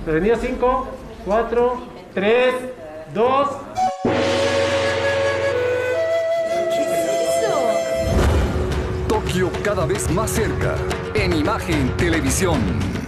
Venía 5, 4, 3, 2. Tokio cada vez más cerca. En Imagen Televisión.